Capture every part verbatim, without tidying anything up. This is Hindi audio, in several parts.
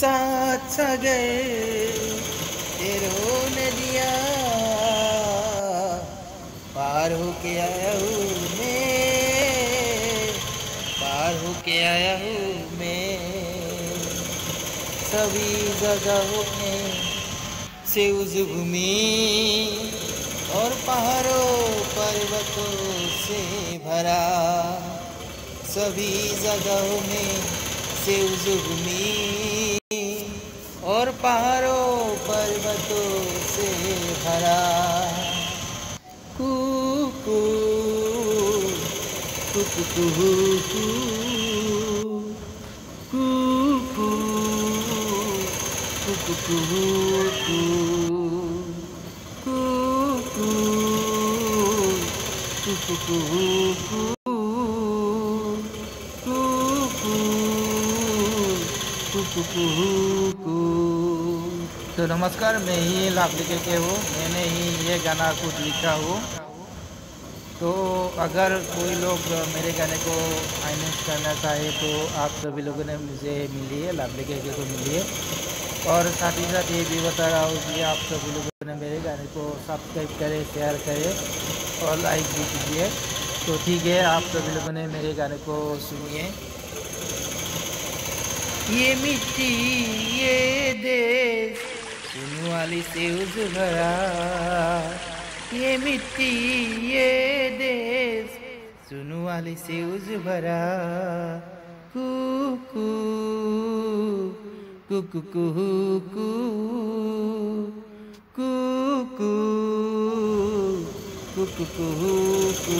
साथ सागर तेरो नदिया पार होके आया हूँ मैं, पार होके आया हूँ मैं। सभी जगहों में से उस भूमि और पहाड़ों पर्वतों से भरा, सभी जगहों में से उस भूमि और पहाड़ों पर्वतों से भरा। कू कू कू कू कू कू कू कू तो नमस्कार, मैं ही लाभली के हूँ। मैंने ही ये गाना खुद लिखा हूँ। तो अगर कोई लोग मेरे गाने को फाइनेंस करना चाहे तो आप सभी लोगों ने मुझे मिलिए, लाभली के को मिलिए। और साथ ही साथ ये भी बता रहा हूँ कि आप सभी लोगों ने मेरे गाने को सब्सक्राइब करें, शेयर करें और लाइक भी कीजिए। तो ठीक है, आप सभी लोगों ने मेरे गाने को सुनिए। ये मिट्टी ये देश सुनने वाली से उस भरा, ये मिट्टी ये देश सुनने वाली से उस भरा। कू कू कू कू कू कू कू कू कू कू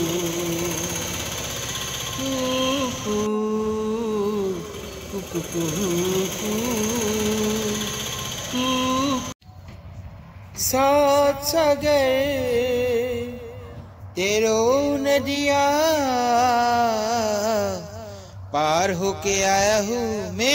साथ सागर तेरो नदिया पार होके आया हूँ मैं,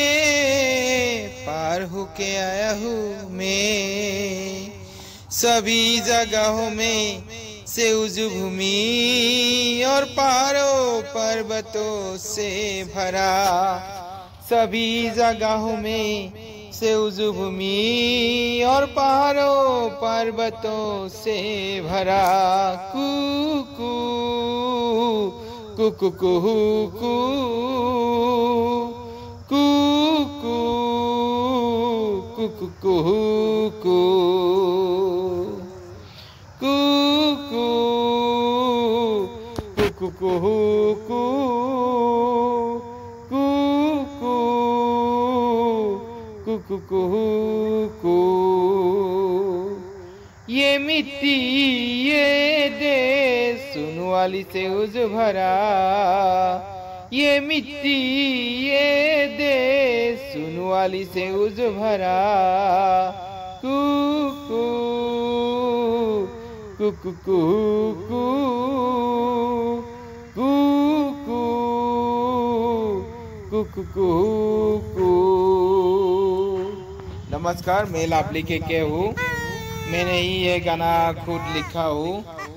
पार होके आया हूँ मैं। सभी जगहों में से उस भूमि और पहाड़ों पर्वतों से भरा, सभी जगहों में से उस भूमि और पहाड़ों पर्वतों से भरा। कू कू कू कू कू कू कू कू कू कू कू ये मिट्टी ये देश सुनने वाली से उस भरा, ये मिट्टी ये देश सुनने वाली से उस भरा। कू कू कू कू कू कू कू कू कू। नमस्कार, मैं लाभली के के हूँ। मैंने ही ये गाना खुद लिखा हूँ।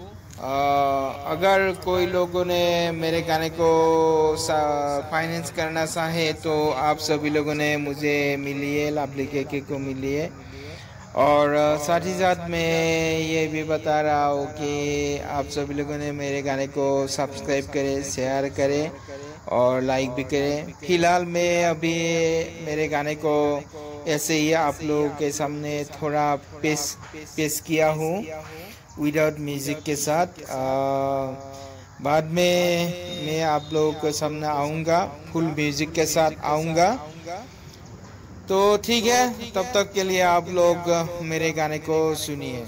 अगर कोई लोगों ने मेरे गाने को फाइनेंस करना चाहे तो आप सभी लोगों ने मुझे मिलिए, लाभली के के को मिलिए। और साथ ही साथ मैं ये भी बता रहा हूँ कि आप सभी लोगों ने मेरे गाने को सब्सक्राइब करें, शेयर करें और लाइक भी करें। फिलहाल मैं अभी मेरे गाने को ऐसे ही आप लोगों के सामने थोड़ा पेश पेश किया हूँ विदाउट म्यूज़िक के साथ। आ, बाद में मैं आप लोगों के सामने आऊँगा, फुल म्यूज़िक के साथ आऊँगा। तो ठीक है, तब तक के लिए आप लोग मेरे गाने को सुनिए।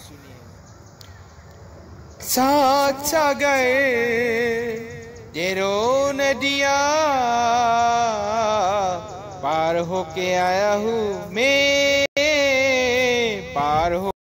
साथ सागर तेरो नदिया पार होके आया हूँ मैं,